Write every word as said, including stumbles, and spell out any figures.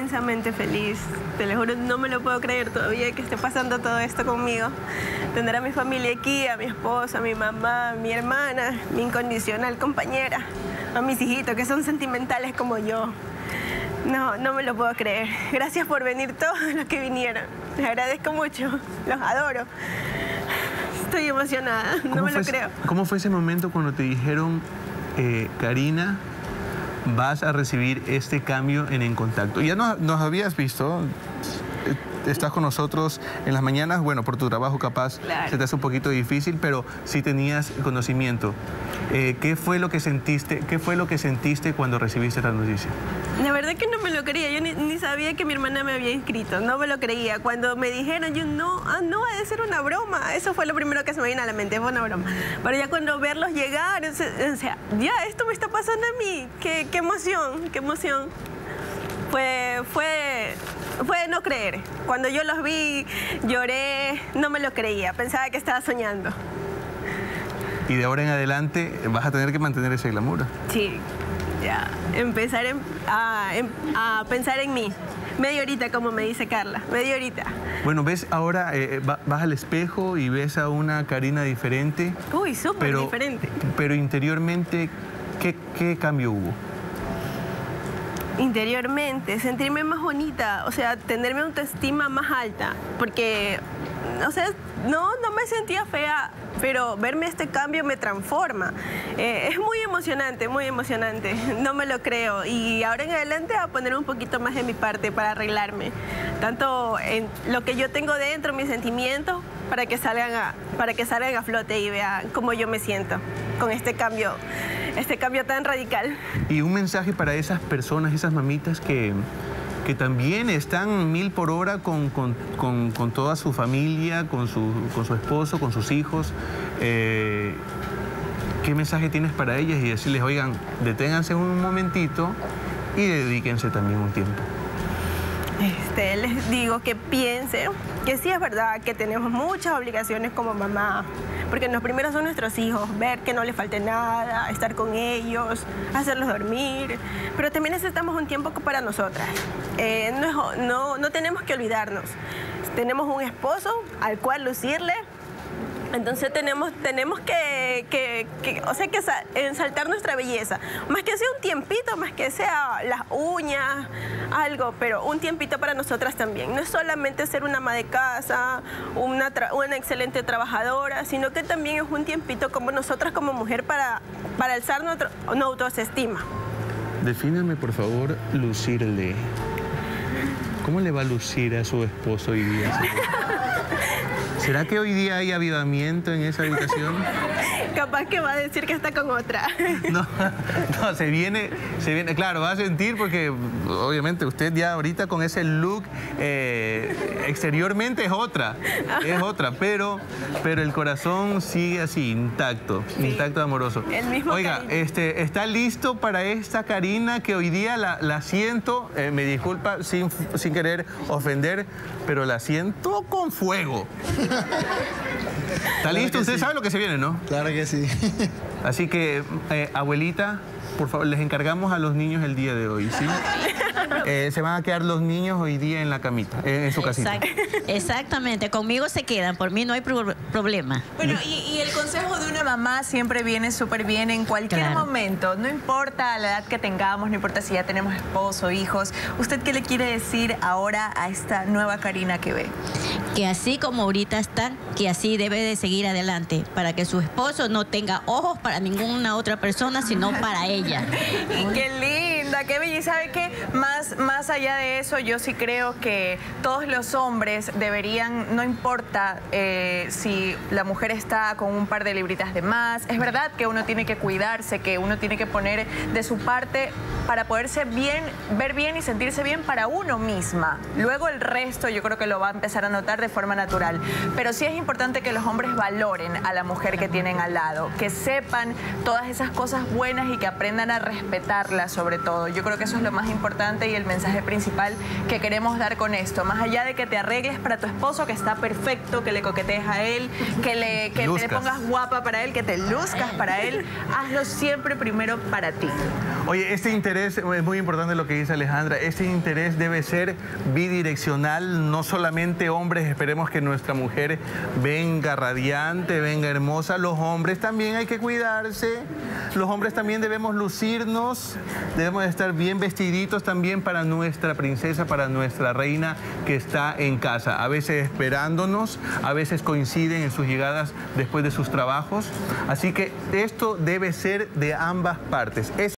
inmensamente feliz. Te lo juro, no me lo puedo creer todavía que esté pasando todo esto conmigo. Tener a mi familia aquí, a mi esposa, a mi mamá, a mi hermana, mi incondicional compañera, a mis hijitos que son sentimentales como yo. No, no me lo puedo creer. Gracias por venir todos los que vinieron. Les agradezco mucho. Los adoro. Estoy emocionada. No me lo creo. ¿Cómo fue ese momento cuando te dijeron, eh, Karina, vas a recibir este cambio en En Contacto? Ya nos, nos habías visto, estás con nosotros en las mañanas, bueno, por tu trabajo capaz claro. se te hace un poquito difícil, pero sí tenías conocimiento. Eh, ¿Qué fue lo que sentiste, qué fue lo que sentiste cuando recibiste la noticia? La verdad que no me lo creía, yo ni, ni sabía que mi hermana me había inscrito, no me lo creía. Cuando me dijeron, yo no, ah, no, ha de ser una broma. Eso fue lo primero que se me vino a la mente, fue una broma. Pero ya cuando verlos llegar, o sea, ya, esto me está pasando a mí, qué, qué emoción, qué emoción. Fue, fue, fue no creer. Cuando yo los vi, lloré, no me lo creía, pensaba que estaba soñando. Y de ahora en adelante vas a tener que mantener ese glamour. Sí, ya. Empezar en, a, a pensar en mí. Media horita, como me dice Carla. Media horita. Bueno, ves ahora, eh, vas al espejo y ves a una Karina diferente. Uy, súper diferente. Pero interiormente, ¿qué, qué cambio hubo? Interiormente, sentirme más bonita, o sea, tener mi autoestima más alta, porque, o sea, no, no me sentía fea, pero verme este cambio me transforma. Eh, es muy emocionante, muy emocionante, no me lo creo. Y ahora en adelante voy a poner un poquito más de mi parte para arreglarme, tanto en lo que yo tengo dentro, mis sentimientos, para que salgan a, para que salgan a flote y vean cómo yo me siento con este cambio, este cambio tan radical. Y un mensaje para esas personas, esas mamitas que, que también están mil por hora con, con, con, con toda su familia, con su, con su esposo, con sus hijos. Eh, ¿Qué mensaje tienes para ellas? Y decirles, oigan, deténganse un momentito y dedíquense también un tiempo. Este, les digo que piensen que sí es verdad que tenemos muchas obligaciones como mamá, porque los primeros son nuestros hijos, ver que no les falte nada, estar con ellos, hacerlos dormir, pero también necesitamos un tiempo para nosotras. Eh, no, no, no tenemos que olvidarnos. Tenemos un esposo al cual lucirle. Entonces tenemos, tenemos que, que, que, o sea, que ensaltar nuestra belleza. Más que sea un tiempito, más que sea las uñas, algo, pero un tiempito para nosotras también. No es solamente ser una ama de casa, una, una excelente trabajadora, sino que también es un tiempito como nosotras como mujer para, para alzar nuestra, nuestra autoestima. Defíname, por favor, lucirle. ¿Cómo le va a lucir a su esposo hoy día? ¿Será que hoy día hay avivamiento en esa habitación? Capaz que va a decir que está con otra. No, no, se viene, se viene, claro, va a sentir porque obviamente usted ya ahorita con ese look eh, exteriormente es otra, es otra, pero, pero el corazón sigue así, intacto, sí, intacto, amoroso. El mismo Oiga, cariño. este, ¿está listo para esta Karina que hoy día la, la siento, eh, me disculpa sin, sin querer ofender, pero la siento con fuego? ¿Está Claro listo? Usted sí. sabe lo que se viene, ¿no? Claro que sí. Así que, eh, abuelita, por favor, les encargamos a los niños el día de hoy, ¿sí? Eh, se van a quedar los niños hoy día en la camita, eh, en su casita. Exact exactamente, conmigo se quedan, por mí no hay pro problema. Bueno, y, y el consejo de una mamá siempre viene súper bien en cualquier Claro. momento, no importa la edad que tengamos, no importa si ya tenemos esposo, hijos. ¿Usted qué le quiere decir ahora a esta nueva Karina que ve? Que así como ahorita está, que así debe de seguir adelante, para que su esposo no tenga ojos para ninguna otra persona, sino para ella. Y qué linda, qué bella. Y sabe qué, más, más allá de eso, yo sí creo que todos los hombres deberían, no importa eh, si la mujer está con un par de libritas de más, es verdad que uno tiene que cuidarse, que uno tiene que poner de su parte para poderse bien, ver bien y sentirse bien para uno misma. Luego el resto yo creo que lo va a empezar a notar de forma natural. Pero sí es importante que los hombres valoren a la mujer que tienen al lado, que sepan todas esas cosas buenas y que aprendan a respetarla sobre todo. todo. Yo creo que eso es lo más importante y el mensaje principal que queremos dar con esto. Más allá de que te arregles para tu esposo, que está perfecto, que le coquetees a él, que, le, que te pongas guapa para él, que te luzcas para él, hazlo siempre primero para ti. Oye, este interés, es muy importante lo que dice Alejandra, este interés debe ser bidireccional, no solamente hombres, esperemos que nuestra mujer venga radiante, venga hermosa, los hombres también hay que cuidarse, los hombres también debemos lucirnos, debemos estar bien vestiditos también para nuestra princesa, para nuestra reina que está en casa, a veces esperándonos, a veces coinciden en sus llegadas después de sus trabajos, así que esto debe ser de ambas partes. Es